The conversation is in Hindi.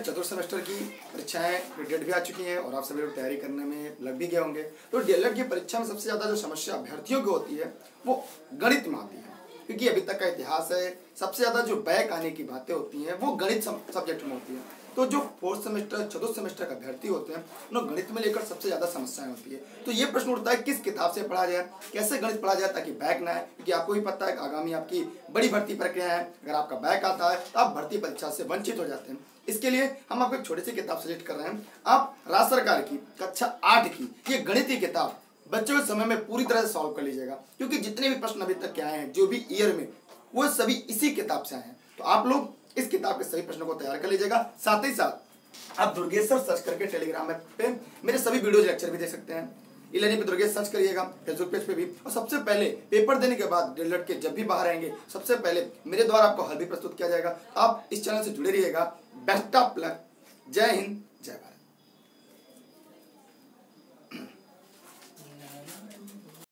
चतुर्थ सेमेस्टर की परीक्षाएं डेट भी आ चुकी हैं और आप सभी लोग तैयारी करने में लग भी गए होंगे। तो डीएलएड की परीक्षा में सबसे ज़्यादा जो समस्या अभ्यर्थियों की होती है वो गणित में आती है, क्योंकि अभी तक का इतिहास है सबसे ज़्यादा जो बैक आने की बातें होती हैं वो गणित सब्जेक्ट में होती है। तो जो फोर्थ सेमेस्टर चतुर्थ सेमेस्टर का अभ्यर्थी होते हैं उन्हें गणित में लेकर सबसे ज़्यादा समस्याएं होती है। तो ये प्रश्न उठता है किस किताब से पढ़ा जाए, कैसे गणित पढ़ा जाए ताकि बैक ना आए, क्योंकि आपको भी पता है आगामी आपकी बड़ी भर्ती प्रक्रिया है। अगर आपका बैक आता है तो आप भर्ती परीक्षा से वंचित हो जाते हैं। इसके लिए हम आपको एक छोटी सी किताब सजेस्ट कर रहे हैं। आप राज्य सरकार की कक्षा 8 की ये गणित की किताब बच्चों के समय में पूरी तरह से सॉल्व कर लीजिएगा, क्योंकि जितने भी प्रश्न अभी तक के आए हैं जो भी ईयर में वो सभी इसी किताब से आए हैं। तो आप लोग इस किताब के सभी प्रश्नों को तैयार कर लीजिएगा। साथ ही साथ आप दुर्गेश सर सर्च करके टेलीग्राम पे मेरे सभी वीडियोज लेक्चर भी देख सकते हैं। ई-लर्निंग पे दुर्गेश सर्च करिएगा, फेसबुक पेज पे भी। और सबसे पहले पेपर देने के बाद डीएलएड के जब भी बाहर आएंगे सबसे पहले मेरे द्वारा आपको हल भी प्रस्तुत किया जाएगा। आप इस चैनल से जुड़े रहिएगा। Best of luck. जय हिंद, जय भारत।